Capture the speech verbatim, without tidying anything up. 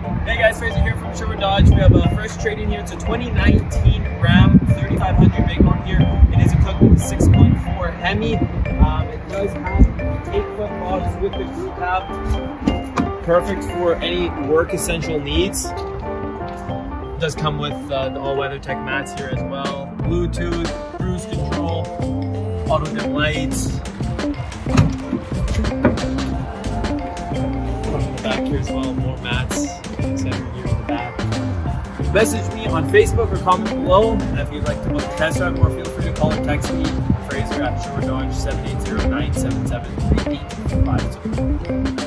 Hey guys, Fraser here from Sherwood Dodge. We have a fresh trade-in here. It's a twenty nineteen Ram thirty-five hundred vehicle here. It is equipped with a six point four Hemi. Um, it does have eight foot logs with the crew cab. Perfect for any work essential needs. It does come with uh, the all-weather tech mats here as well. Bluetooth, cruise control, auto dim lights. Back here as well, more mats. Center here in the back. Message me on Facebook or comment below. And if you'd like to book a test drive, or feel free to call or text me, Fraser at Sherwood Dodge seven eight zero, nine seven seven, three eight five zero.